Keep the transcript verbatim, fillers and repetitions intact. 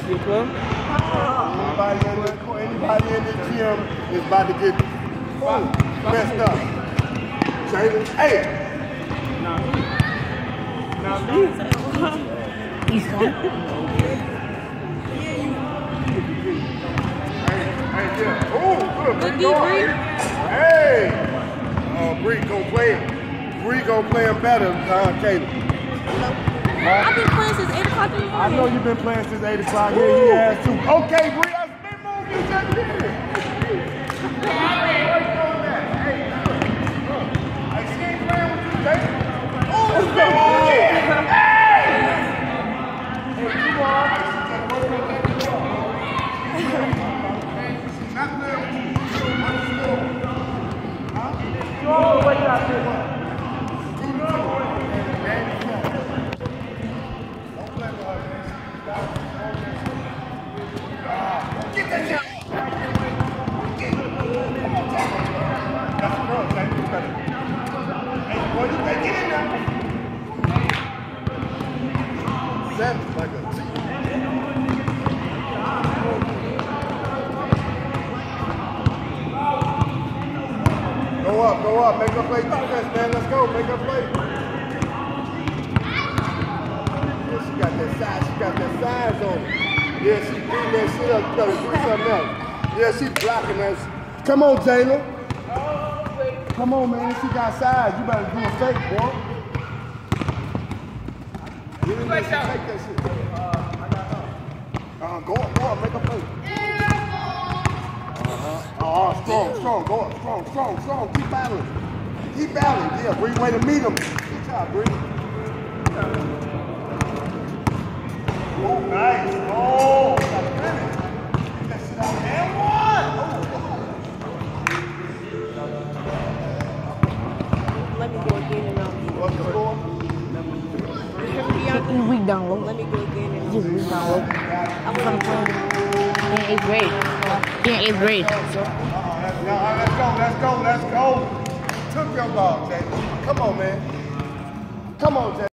You come? Anybody in, the, anybody in the gym is about to get oh, messed up. Jalen, hey! Now me. Now me. He's fine. Hey, yeah. Oh, good. Good Bree D, going. Bree. Hey! Uh, Bree gonna play him. Bree gonna play him better, uh, Caleb. I've been playing since eight o'clock in the I morning. know you've been playing since eight o'clock. Yeah, he has too. Okay, Bree, I spin move you just did it. Hey, she ain't playing with you, Jay. Oh, spin move! Hey! Hey, come on. She's not playing with you. Understood. Huh? You all the way out there. Get that shit. That's the girl, Jay. You better. Hey, boy, you better get in there. Seven, like a G. Go up, go up. Make her play defense, man. Let's go. Make her play. Yeah, she got that size. She got that size on her. Yeah, she beating that shit up. You better do something else. Yeah, she blocking us. Come on, Jayla. Come on, man. She got size. You better do a fake, boy. You didn't let her take that shit. Uh, go up, go up. Make a play. Uh-huh. Uh-huh. Strong, strong. Go up. Strong, strong, strong. Keep battling. Keep battling. Yeah, Bree, way to meet him. Good job, Bree. Oh, nice. Oh, got a minute. Get that shit out there. One. Let me go again and um. What's the score? He's weak down low. Let me go again and He's weak down low. I'm gonna play. In eighth grade. In eighth grade. Uh-uh, let's, no, let's go, let's go, let's go. Took your ball, Jay. Come on, man. Come on, Jay.